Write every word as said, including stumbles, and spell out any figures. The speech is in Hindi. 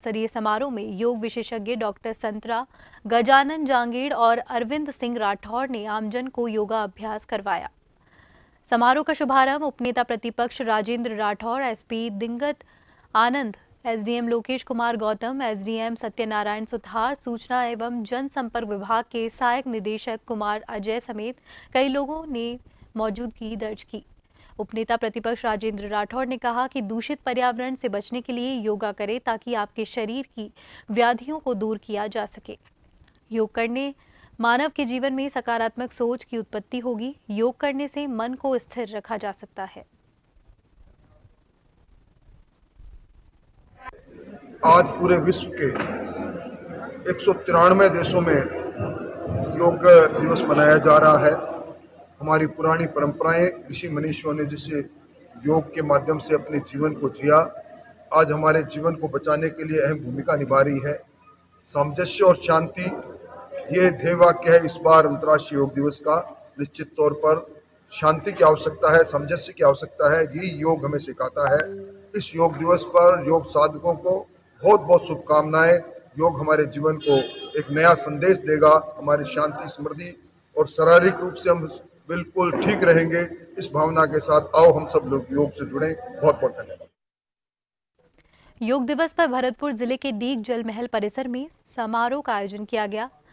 स्तरीय समारोह में योग विशेषज्ञ डॉक्टर संतरा गजानन जांगीड़ और अरविंद सिंह राठौड़ ने आमजन को योगा अभ्यास करवाया। समारोह का शुभारंभ उपनेता प्रतिपक्ष Rajendra Rathore, SP Digant Anand, SDM Lokesh Kumar Gautam, SDM Satyanarayan Suthar, सूचना एवं जनसंपर्क विभाग के सहायक निदेशक कुमार अजय समेत कई लोगों ने मौजूदगी दर्ज की। उपनेता प्रतिपक्ष राजेंद्र राठौड़ ने कहा कि दूषित पर्यावरण से बचने के लिए योगा करें ताकि आपके शरीर की व्याधियों को दूर किया जा सके। योग करने मानव के जीवन में सकारात्मक सोच की उत्पत्ति होगी। योग करने से मन को स्थिर रखा जा सकता है। आज पूरे विश्व के एक सौ तिरानवे देशों में योग दिवस मनाया जा रहा है। हमारी पुरानी परंपराएं, ऋषि मनीषियों ने जिसे योग के माध्यम से अपने जीवन को जिया, आज हमारे जीवन को बचाने के लिए अहम भूमिका निभा रही है। सामंजस्य और शांति, ये ध्येय वाक्य है इस बार अंतर्राष्ट्रीय योग दिवस का। निश्चित तौर पर शांति की आवश्यकता है, सामंजस्य की आवश्यकता है, यही योग हमें सिखाता है। इस योग दिवस पर योग साधकों को बहुत बहुत शुभकामनाएं। योग हमारे जीवन को एक नया संदेश देगा। हमारी शांति, समृद्धि और शारीरिक रूप से हम बिल्कुल ठीक रहेंगे। इस भावना के साथ आओ हम सब लोग योग से जुड़ें। बहुत बहुत धन्यवाद। योग दिवस पर भरतपुर जिले के डीग जल महल परिसर में समारोह का आयोजन किया गया।